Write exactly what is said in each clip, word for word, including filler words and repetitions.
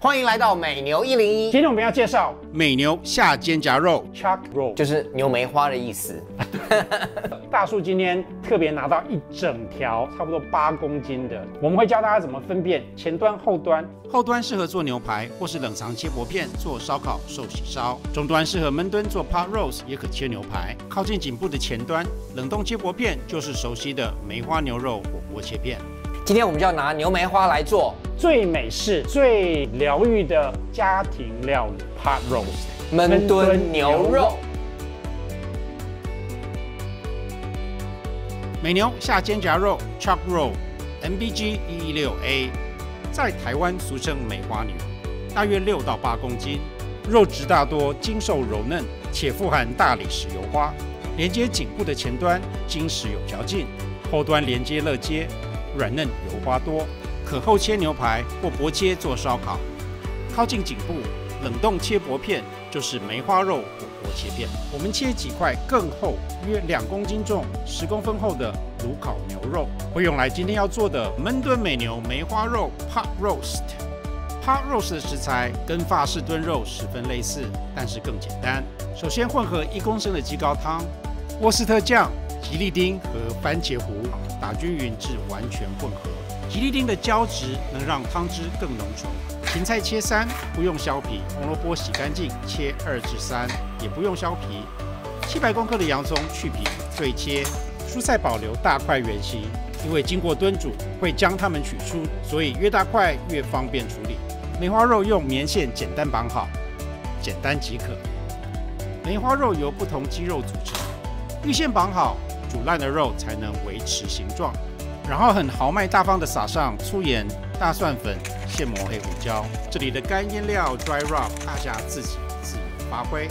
欢迎来到美牛一零一。 今天我们要介绍美牛下肩胛肉 chuck roll， 就是牛梅花的意思。 大树今天特别拿到一整条，差不多八公斤的，我们会教大家怎么分辨前端、后端。 后端适合做牛排或是冷藏切薄片做烧烤、寿喜烧；中端适合焖炖做 pot roast， 也可切牛排。靠近颈部的前端，冷冻切薄片就是熟悉的梅花牛肉火锅切片。 今天我们就要拿牛梅花来做最美式、最疗愈的家庭料理 pot roast 焖炖牛肉。 美牛下肩胛肉 chuck roll M B G 一一六 A， 在台湾俗称梅花牛，大约六到八公斤，肉质大多精瘦柔嫩，且富含大理石油花。连接颈部的前端筋实有嚼劲，后端连接肋接，软嫩油花多，可厚切牛排或薄切做烧烤。靠近颈部，冷冻切薄片就是梅花肉火锅切片。我们切几块更厚，约两公斤重、十公分厚的炉烤牛肉，会用来今天要做的焖炖美牛梅花肉 pot roast。pot roast 的食材跟法式炖肉十分类似，但是更简单。首先混合一公升的鸡高汤、沃斯特酱、吉利丁和番茄糊，打均匀至完全混合。吉利丁的胶质能让汤汁更浓稠。芹菜切三，不用削皮；红萝卜洗干净，切二至三，也不用削皮。七百公克的洋葱去皮对切，蔬菜保留大块圆形，因为经过炖煮会将它们取出，所以越大块越方便处理。梅花肉用棉线简单绑好，简单即可。梅花肉由不同肌肉组成，预先绑好，煮烂的肉才能维持形状。然后很豪迈大方地撒上粗盐、大蒜粉、现磨黑胡椒。这里的干腌料 dry rub 大家自己自由发挥。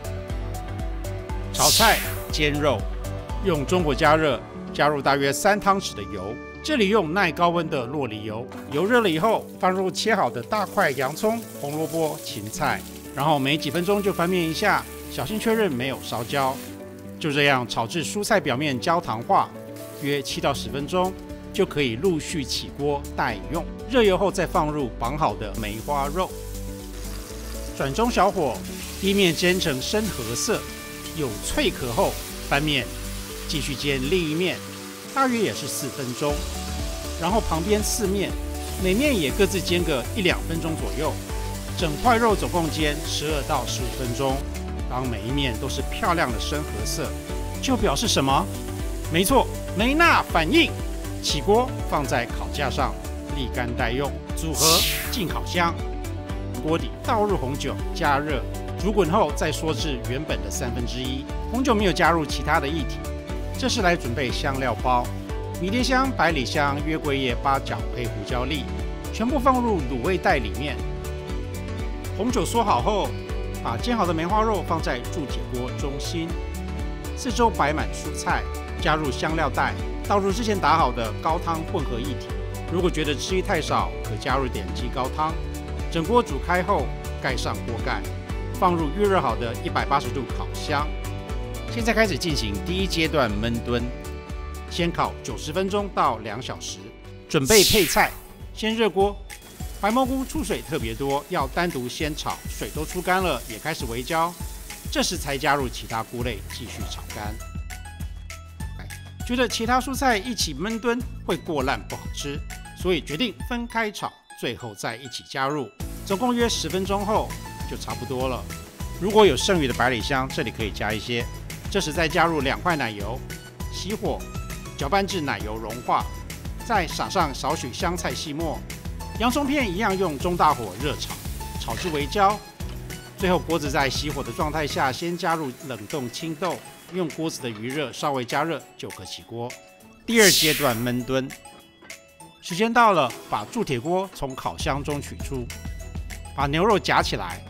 炒菜煎肉，用中火加热，加入大约三汤匙的油。这里用耐高温的酪梨油，油热了以后，放入切好的大块洋葱、红萝卜、芹菜，然后每几分钟就翻面一下，小心确认没有烧焦。就这样炒至蔬菜表面焦糖化。约七到十分钟就可以陆续起锅待用。热油后再放入绑好的梅花肉，转中小火，第一面煎成深褐色，有脆壳后翻面，继续煎另一面，大约也是四分钟。然后旁边四面，每面也各自煎个一两分钟左右。整块肉总共煎十二到十五分钟。当每一面都是漂亮的深褐色，就表示什么？没错，梅纳反应。起锅放在烤架上，沥干待用。组合进烤箱，锅底倒入红酒，加热，煮滚后再缩至原本的三分之一。红酒没有加入其他的液体。这是来准备香料包，迷迭香、百里香、月桂叶、八角、黑胡椒粒，全部放入卤味袋里面。红酒缩好后，把煎好的梅花肉放在铸铁锅中心，四周摆满蔬菜。加入香料袋，倒入之前打好的高汤混合液体。如果觉得汁液太少，可加入点鸡高汤。整锅煮开后，盖上锅盖，放入预热好的一百八十度烤箱。现在开始进行第一阶段焖炖，先烤九十分钟到两小时。准备配菜，先热锅，白蘑菇出水特别多，要单独先炒，水都出干了，也开始微焦。这时才加入其他菇类，继续炒干。觉得其他蔬菜一起焖炖会过烂不好吃，所以决定分开炒，最后再一起加入。总共约十分钟后就差不多了。如果有剩余的百里香，这里可以加一些。这时再加入两块奶油，熄火，搅拌至奶油融化，再撒上少许香菜细末。洋葱片一样用中大火热炒，炒至微焦。最后锅子在熄火的状态下，先加入冷冻青豆。用锅子的余热稍微加热就可起锅。第二阶段焖炖，时间到了，把铸铁锅从烤箱中取出，把牛肉夹起来，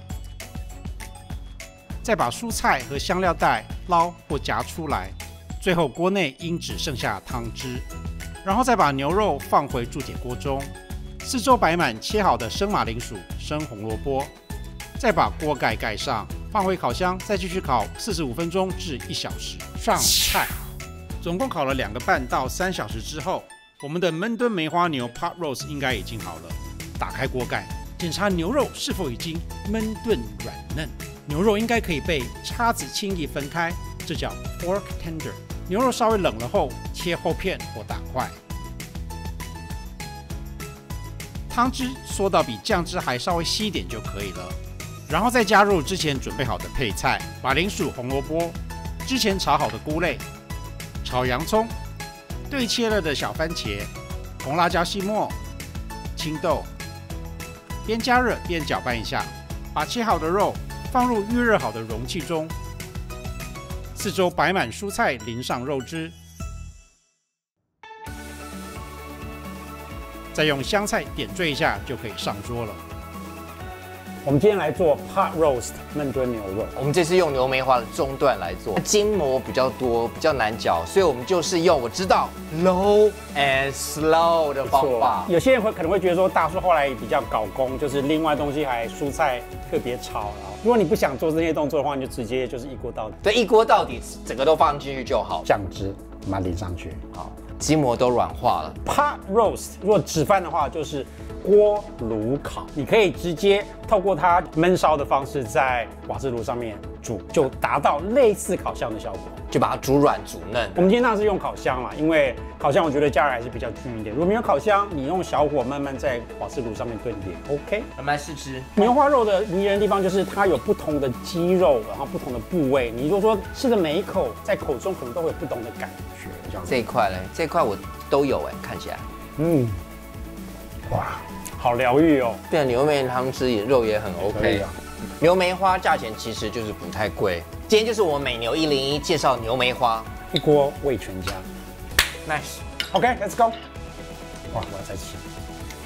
再把蔬菜和香料袋捞或夹出来，最后锅内应只剩下汤汁，然后再把牛肉放回铸铁锅中，四周摆满切好的生马铃薯、生红萝卜，再把锅盖盖上。放回烤箱，再继续烤四十五分钟至一小时。上菜，总共烤了两个半到三小时之后，我们的焖炖梅花牛 pot roast 应该已经好了。打开锅盖， 检查牛肉是否已经焖炖软嫩。牛肉应该可以被叉子轻易分开，这叫 fork tender。牛肉稍微冷了后，切厚片或大块。汤汁缩到比酱汁还稍微稀一点就可以了，然后再加入之前准备好的配菜：马铃薯、红萝卜，之前炒好的菇类，炒洋葱，对切了的小番茄，红辣椒细末，青豆。边加热边搅拌一下，把切好的肉放入预热好的容器中，四周摆满蔬菜，淋上肉汁，再用香菜点缀一下就可以上桌了。 我们今天来做 pot roast 焖炖牛肉。 我们这次用牛梅花的中段来做，筋膜比较多，比较难嚼，所以我们就是用我知道 low and slow 的方法。 有些人会可能会觉得说，大叔后来比较搞工，就是另外东西还蔬菜特别炒。然后，如果你不想做这些动作的话，你就直接就是一锅到底。 对，一锅到底，整个都放进去就好。 酱汁把它淋上去， 好，筋膜都软化了。 pot roast 如果直翻的话，就是锅炉烤，你可以直接透过它焖烧的方式在瓦斯炉上面煮，就达到类似烤箱的效果， 就把它煮软煮嫩。 我们今天当然是用烤箱啦，因为烤箱我觉得加热还是比较均匀一点。如果没有烤箱，你用小火慢慢在瓦斯炉上面炖也 OK。 我们来试吃牛花肉的迷人的地方就是它有不同的肌肉，然后不同的部位，你如果说吃的每一口在口中可能都会有不同的感觉。这样这一块嘞，这一块我都有哎，看起来， 嗯，哇。好疗愈哦！ 对啊，牛梅汤吃也肉也很 OK 啊。牛梅花价钱其实就是不太贵。今天就是我们美牛一零一介绍牛梅花， 一锅味全家。 nice。 OK，let's go。哇，我要再吃。